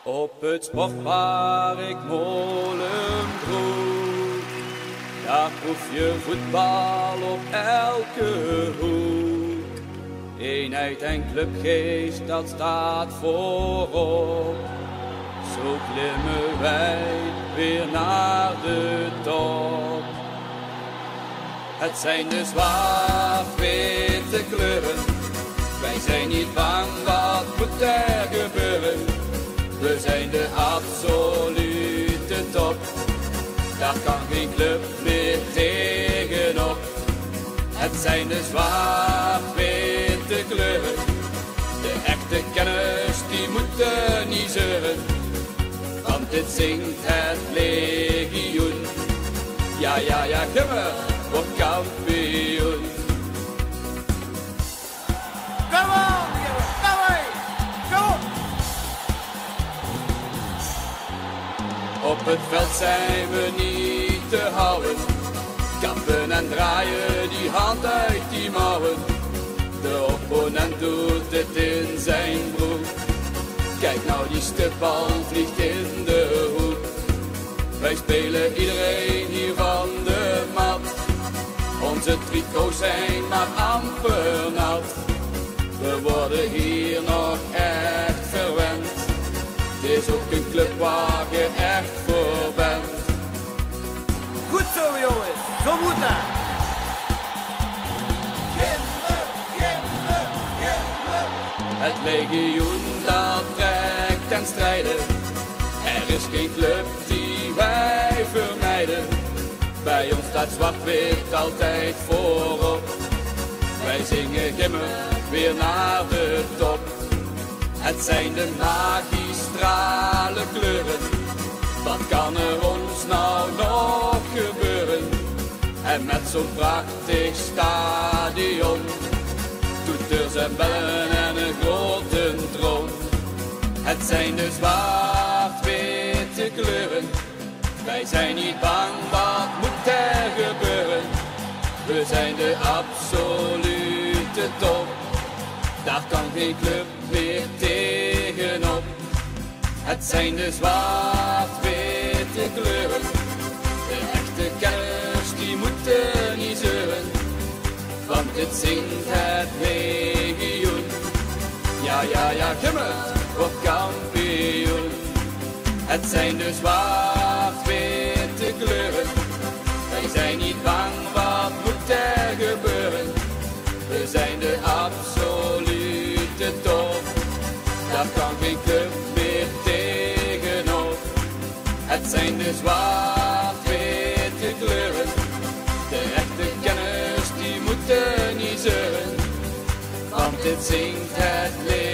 Op het sportpark Molenbroek, daar proef je voetbal op elke hoek. Eenheid en clubgeest, dat staat voorop. Zo klimmen wij weer naar de top. Het zijn de zwart-witte kleuren, wij zijn niet bang, wat moet er gebeuren? We zijn de absolute top, daar kan geen club meer tegenop. Het zijn de zwart-witte kleuren, de echte kenners die moeten niet zeuren. Want dit zingt het legioen, ja, Gummer wordt kampioen. Come on, come on, come on. Op het veld zijn we niet te houden, kampen en draaien die hand uit die mouwen. De opponent doet het in zijn broek, kijk nou die stipbal vliegt in de hoek. Wij spelen iedereen hier van de mat, onze tricots zijn maar amper nat. We worden hier nog echt verwend, het is ook een club waar je echt voor bent. Goed zo jongens, zo moet dat. Het legioen dat trekt ten strijde, er is geen club die wij vermijden. Bij ons staat zwart-wit altijd voorop, wij zingen Gimmer weer naar de top. Het zijn de magistrale kleuren, wat kan er ons nou nog gebeuren? En met zo'n prachtig stadion, toeters en bellen en een grote troon. Het zijn de zwart-witte kleuren, wij zijn niet bang, wat moet er gebeuren? We zijn de absolute top, daar kan geen club meer tegenop. Het zijn de zwart-witte kleuren, de echte kenners die moeten niet zeuren. Want dit zingt het legioen, ja, Gummer wordt kampioen. Het zijn de zwart-witte kleuren, wij zijn niet bang, wat moet er gebeuren? We zijn de absolute top, daar kan geen club meer tegenop. Het zijn de zwart-witte kleuren, de echte kenners die moeten niet zeuren. Want dit zingt het leven.